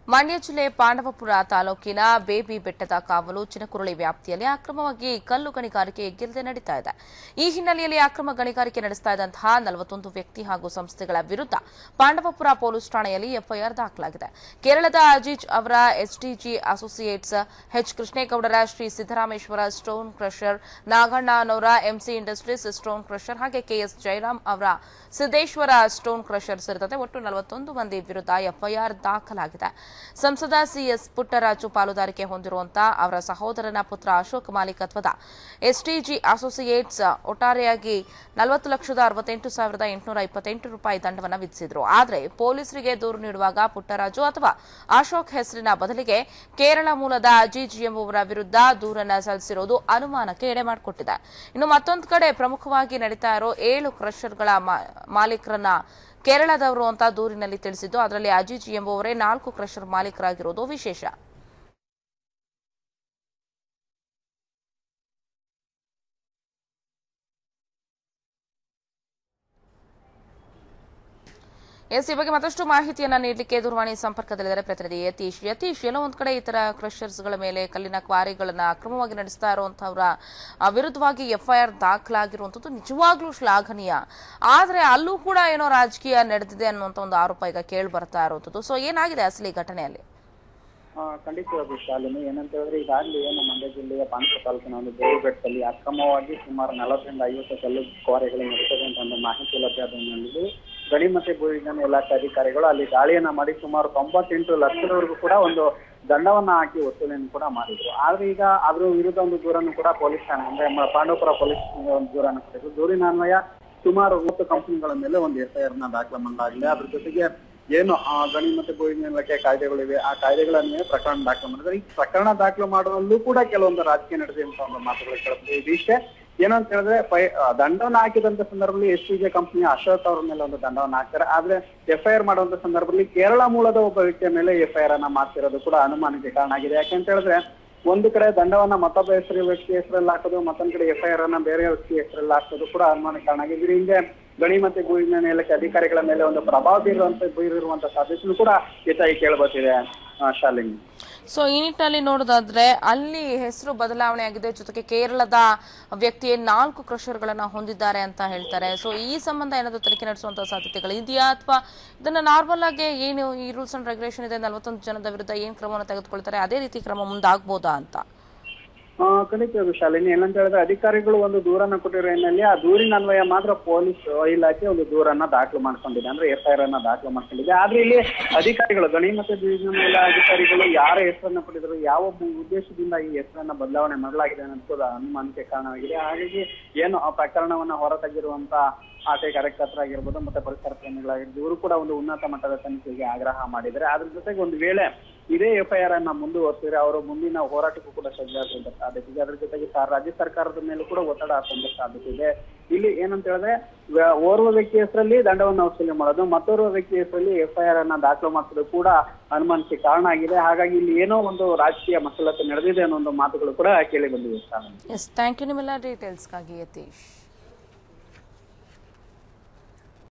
ಮಂಡ್ಯ ಜಿಲ್ಲೆ ಪಾಂಡವಪುರ ತಾಲೂಕಿನ ಬೇಬಿ ಬೆಟ್ಟದ ಕಾವಲು ಚಿನಕುರಳಿ ವ್ಯಾಪ್ತಿಯಲ್ಲಿ ಅಕ್ರಮವಾಗಿ ಕಲ್ಲು ಗಣಿಗಾರಿಕೆ ಎಗ್ಗಿಲ್ಲದೆ ನಡೀತಾ ಇದೆ. ಈ ಹಿನ್ನೆಲೆಯಲ್ಲಿ ಅಕ್ರಮ ಗಣಿಗಾರಿಕೆ ನಡೆಸ್ತಾ ಇದ್ದಂತಹ 41 ವ್ಯಕ್ತಿ ಹಾಗೂ ಸಂಸ್ಥೆಗಳ ವಿರುದ್ಧ ಪಾಂಡವಪುರ ಪೊಲೀಸ್ ಠಾಣೆಯಲ್ಲಿ ಎಫ್ಐಆರ್ ದಾಖಲಾಗಿದೆ. ಕೇರಳದ ಅಜೀಜ್ ಅವರ ಎಸ್ಟಿಜಿ ಅಸೋಸಿಯೇಟ್ಸ್, ಎಚ್ ಕೃಷ್ಣೇಗೌಡರ ಶ್ರೀ ಸಿದ್ದರಾಮೇಶ್ವರ ಸ್ಟೋನ್ ಕ್ರಷರ್, ನಾಗಣ್ಣ ಅವರ ಎಂಸಿ ಇಂಡಸ್ಟ್ರೀಸ್ ಸ್ಟೋನ್ ಕ್ರಷರ್ ಹಾಗೆ ಕೆಎಸ್ ಜಯರಾಮ್ ಅವರ ಸಿದ್ದೇಶ್ವರ ಸ್ಟೋನ್ ಕ್ರಷರ್ ಸೇರಿದಂತೆ ಒಟ್ಟು 41 ಮಂದಿ ವಿರುದ್ಧ ಎಫ್ಐಆರ್ ದಾಖಲಾಗಿದೆ. ಸಂಸದ ಸಿಎಸ್ ಪುಟ್ಟರಾಜು ಪಾಲುದಾರಿಕೆ ಹೊಂದಿರುವಂತಹ ಅವರ ಸಹೋದರನ ಪುತ್ರ ಅಶೋಕ್ ಮಾಲೀಕತ್ವದ ಎಸ್ಟಿಜಿ ಅಸೋಸಿಯೇಟ್ಸ್ ಒಟ್ಟಾರೆಯಾಗಿ 40,68,828 ರೂಪಾಯಿ ದಂಡವನ್ನು ವಿಧಿಸಿದರು. ಆದರೆ ಪೊಲೀಸರಿಗೆ ದೂರು ನೀಡುವಾಗ ಪುಟ್ಟರಾಜು ಅಥವಾ ಅಶೋಕ್ ಹೆಸರಿನ ಬದಲಿಗೆ ಕೇರಳ ಮೂಲದ ಅಜೀಜ್ ಎಂಬುವರ ವಿರುದ್ಧ ದೂರನ್ನು ಸಲ್ಲಿಸಿರುವುದು ಅನುಮಾನಕ್ಕೆ ಎಡೆ ಮಾಡಿಕೊಟ್ಟಿದೆ. ಇನ್ನು ಮತ್ತೊಂದು ಕಡೆ ಪ್ರಮುಖವಾಗಿ ನಡೀತಾ ಇರೋ 7 ಕ್ರಷರ್ಗಳ ಮಾಲೀಕರನ್ನ ಕೇರಳದವರು ಅಂತ ದೂರಿನಲ್ಲಿ ತಿಳಿಸಿದ್ದು, ಅದರಲ್ಲಿ ಅಜೀಜ್ ಎಂಬುವರೇ 4 ಕ್ರಷರ್ ಮಾಲೀಕರಾಗಿರುವುದು ವಿಶೇಷ. ಈ ಬಗ್ಗೆ ಮತ್ತಷ್ಟು ಮಾಹಿತಿಯನ್ನ ನೀಡಲಿಕ್ಕೆ ದೂರವಾಣಿ ಸಂಪರ್ಕದಲ್ಲಿದ್ದಾರೆ ಪ್ರತಿನಿಧಿ ಯತೀಶ್. ಎಲ್ಲೋ ಒಂದ್ ಕಡೆ ಈ ತರ ಕ್ರಷರ್ಸ್ಗಳ ಮೇಲೆ ಕಲ್ಲಿನ ಕ್ವಾರಿಗಳನ್ನ ಅಕ್ರಮವಾಗಿ ನಡೆಸ್ತಾ ಇರುವಂತವರ ವಿರುದ್ಧವಾಗಿ ಎಫ್ಐಆರ್ ದಾಖಲಾಗಿರುವಂತದ್ದು ನಿಜವಾಗ್ಲೂ ಶ್ಲಾಘನೀಯ. ಆದ್ರೆ ಅಲ್ಲೂ ಕೂಡ ಏನೋ ರಾಜಕೀಯ ನಡೆದಿದೆ ಅನ್ನುವಂತ ಒಂದು ಆರೋಪ ಈಗ ಕೇಳಿ ಬರ್ತಾ ಇರುವಂತದ್ದು. ಸೊ ಏನಾಗಿದೆ ಅಸಲಿ ಘಟನೆಯಲ್ಲಿ? ಖಂಡಿತವಾಗಿ ಶಾಲಿನಿ, ಏನಂತ ಹೇಳಿದ್ರೆ ಈಗಾಗಲೇ ನಮ್ಮ ಮಂಡ್ಯ ಜಿಲ್ಲೆಯ ಪಾಂಡವಪುರ ತಾಲೂಕಿನ ಒಂದು ಬೇವು ಬೆಟ್ಟದಲ್ಲಿ ಅಕ್ರಮವಾಗಿ ಸುಮಾರು 40ರಿಂದ 50 ಕಲ್ಲು ಕ್ವಾರಿಗಳು ನಡೆಸಿದೆ ಅಂತ ಒಂದು ಮಾಹಿತಿ ಲಭ್ಯ ಆದಲ್ಲಿ ಗಣಿ ಮತ್ತೆ ಭೂವಿಜ್ಞಾನ ಇಲಾಖೆ ಅಧಿಕಾರಿಗಳು ಅಲ್ಲಿ ದಾಳಿಯನ್ನ ಮಾಡಿ ಸುಮಾರು 98 ಲಕ್ಷದವರೆಗೂ ಕೂಡ ಒಂದು ದಂಡವನ್ನ ಹಾಕಿ ವಸೂಲಿಯನ್ನು ಕೂಡ ಮಾಡಿದ್ರು. ಆದ್ರೆ ಈಗ ಅದ್ರ ವಿರುದ್ಧ ಒಂದು ದೂರನ್ನು ಕೂಡ ಪೊಲೀಸ್ ಠಾಣೆ ಅಂದ್ರೆ ಪಾಂಡವಪುರ ಪೊಲೀಸ್ ಒಂದು ದೂರನ್ನು ಕೊಟ್ಟಿದ್ರು. ದೂರಿನ ಅನ್ವಯ ಸುಮಾರು 10 ಕಂಪನಿಗಳ ಮೇಲೆ ಒಂದು ಎಫ್ಐಆರ್ ನ ದಾಖಲೆ ಮಾಡಲಾಗಿದೆ. ಅದ್ರ ಜೊತೆಗೆ ಏನು ಗಣಿ ಮತ್ತೆ ಭೂವಿಜ್ಞಾನ ಇಲಾಖೆ ಕಾಯ್ದೆಗಳಿವೆ, ಆ ಕಾಯ್ದೆಗಳನ್ನೇ ಪ್ರಕರಣ ದಾಖಲೆ ಮಾಡಿದ್ರೆ ಈ ಪ್ರಕರಣ ದಾಖಲೆ ಮಾಡುವಲ್ಲೂ ಕೂಡ ಕೆಲವೊಂದು ರಾಜಕೀಯ ನಡೆದಿದೆ ಅಂತ ಒಂದು ಮಾತುಗಳು ಕೇಳ್ತೀವಿ. ಇದಿಷ್ಟೇ ಏನಂತ ಹೇಳಿದ್ರೆ ದಂಡವನ್ನು ಹಾಕಿದಂತ ಸಂದರ್ಭದಲ್ಲಿ ಎಸ್ಟಿಜೆ ಕಂಪನಿಯ ಅಶೋಕ್ ಅವ್ರ ಮೇಲೆ ಒಂದು ದಂಡವನ್ನು ಹಾಕ್ತಾರೆ. ಆದ್ರೆ ಎಫ್ಐಆರ್ ಮಾಡುವಂತ ಸಂದರ್ಭದಲ್ಲಿ ಕೇರಳ ಮೂಲದ ಒಬ್ಬ ವ್ಯಕ್ತಿಯ ಮೇಲೆ ಎಫ್ಐಆರ್ ಅನ್ನ ಮಾಡ್ತಿರೋದು ಕೂಡ ಅನುಮಾನಕ್ಕೆ ಕಾರಣ ಆಗಿದೆ. ಯಾಕೆಂತ ಹೇಳಿದ್ರೆ ಒಂದು ಕಡೆ ದಂಡವನ್ನ ಮತ್ತೊಬ್ಬ ವ್ಯಕ್ತಿ ಹೆಸರಲ್ಲಿ ಹಾಕೋದು, ಮತ್ತೊಂದ್ ಕಡೆ ಎಫ್ಐಆರ್ ಅನ್ನ ಬೇರೆ ವ್ಯಕ್ತಿ ಹೆಸರಲ್ಲಿ ಹಾಕೋದು ಕೂಡ ಅನುಮಾನಕ್ಕೆ ಕಾರಣ ಆಗಿದೆ. ಇದ್ರ ಹಿಂದೆ ಗಣಿ ಮತ್ತೆ ಭೂವಿಜ್ಞಾನ ಇಲಾಖೆ ಅಧಿಕಾರಿಗಳ ಮೇಲೆ ಒಂದು ಪ್ರಭಾವ ಬೀರುವಂತ ಸಾಧ್ಯತೆಯೂ ಕೂಡ ಹೆಚ್ಚಾಗಿ ಕೇಳಬರ್ತಿದೆ ಶಾಲಿನಿ. ಸೊ ಈ ನಿಟ್ಟಿನಲ್ಲಿ ನೋಡೋದಾದ್ರೆ ಅಲ್ಲಿ ಹೆಸರು ಬದಲಾವಣೆ ಆಗಿದೆ, ಜೊತೆಗೆ ಕೇರಳದ ವ್ಯಕ್ತಿಯೇ 4 ಕ್ರಷರ್ಗಳನ್ನ ಹೊಂದಿದ್ದಾರೆ ಅಂತ ಹೇಳ್ತಾರೆ. ಸೊ ಈ ಸಂಬಂಧ ಏನಾದರೂ ತನಿಖೆ ನಡೆಸುವಂತಹ ಸಾಧ್ಯತೆಗಳು ಇದೆಯಾ, ಅಥವಾ ಇದನ್ನ ನಾರ್ಮಲ್ ಆಗಿ ಏನು ಈ ರೂಲ್ಸ್ ಅಂಡ್ ರೆಗ್ಯುಲೇಷನ್ ಇದೆ 41 ಜನದ ವಿರುದ್ಧ ಏನ್ ಕ್ರಮವನ್ನು ತೆಗೆದುಕೊಳ್ತಾರೆ ಅದೇ ರೀತಿ ಕ್ರಮ ಮುಂದಾಗಬಹುದಾ ಅಂತ? ಖಂಡಿತ ಶಾಲಿನಿ, ಏನಂತ ಹೇಳಿದ್ರೆ ಅಧಿಕಾರಿಗಳು ಒಂದು ದೂರನ್ನ ಕೊಟ್ಟಿರೋ ಹಿನ್ನೆಲೆ ಆ ದೂರಿನ ಅನ್ವಯ ಮಾತ್ರ ಪೊಲೀಸ್ ಇಲಾಖೆ ಒಂದು ದೂರನ್ನ ದಾಖಲು ಮಾಡ್ಕೊಂಡಿದೆ, ಅಂದ್ರೆ ಎಫ್ಐಆರ್ ಅನ್ನ ದಾಖಲು ಮಾಡ್ಕೊಂಡಿದೆ. ಆದ್ರೆ ಇಲ್ಲಿ ಅಧಿಕಾರಿಗಳು ಗಣಿ ಮತ್ತೆ ಭೂವಿಜ್ಞಾನ ಅಧಿಕಾರಿಗಳು ಯಾರ ಹೆಸರನ್ನ ಕೊಟ್ಟಿದ್ರು, ಯಾವ ಉದ್ದೇಶದಿಂದ ಈ ಹೆಸರನ್ನ ಬದಲಾವಣೆ ಮಾಡಲಾಗಿದೆ ಅನ್ನೋದು ಅನುಮಾನಕ್ಕೆ ಕಾರಣವಾಗಿದೆ. ಹಾಗಾಗಿ ಏನು ಆ ಪ್ರಕರಣವನ್ನ ಹೊರತೆಗೆದಿರುವಂತ ಆಟೆ ಕಾರ್ಯಕರ್ತರಾಗಿರ್ಬೋದು ಮತ್ತೆ ಪರಿಸರ ಪ್ರೇಮಿಗಳಾಗಿರ್ಬೋದು ಇವರು ಕೂಡ ಒಂದು ಉನ್ನತ ಮಟ್ಟದ ತನಿಖೆಗೆ ಆಗ್ರಹ ಮಾಡಿದ್ದಾರೆ. ಅದ್ರ ಜೊತೆಗೆ ಒಂದು ವೇಳೆ ಇದೇ ಎಫ್ಐಆರ್ ಅನ್ನ ಮುಂದುವರೆಸಿದ್ರೆ ಅವರು ಮುಂದಿನ ಹೋರಾಟಕ್ಕೂ ಕೂಡ ಸಜ್ಜಾಗುವಂತ ಸಾಧ್ಯತೆ ಇದೆ. ಅದ್ರ ಜೊತೆಗೆ ರಾಜ್ಯ ಸರ್ಕಾರದ ಮೇಲೂ ಕೂಡ ಒತ್ತಡ ಹಾಕುವಂತ ಸಾಧ್ಯತೆ ಇದೆ. ಇಲ್ಲಿ ಏನಂತ ಹೇಳಿದ್ರೆ ಓರ್ವ ವ್ಯಕ್ತಿ ಹೆಸರಲ್ಲಿ ದಂಡವನ್ನು ವಸೂಲಿ ಮಾಡೋದು, ಮತ್ತೋರ್ವ ವ್ಯಕ್ತಿ ಹೆಸರಲ್ಲಿ ಎಫ್ಐಆರ್ ಅನ್ನ ದಾಖಲು ಮಾಡಿಸೋದು ಕೂಡ ಅನುಮಾನಕ್ಕೆ ಕಾರಣ ಆಗಿದೆ. ಹಾಗಾಗಿ ಇಲ್ಲಿ ಏನೋ ಒಂದು ರಾಜಕೀಯ ಮಸಲತ್ತು ನಡೆದಿದೆ ಅನ್ನೋ ಒಂದು ಮಾತುಗಳು ಕೂಡ ಕೇಳಿ ಬಂದಿವೆ. ಥ್ಯಾಂಕ್ ಯು ನಿಮ್ಮೆಲ್ಲ ಡೀಟೇಲ್ಸ್ಗಾಗಿ ಯತೀಶ್.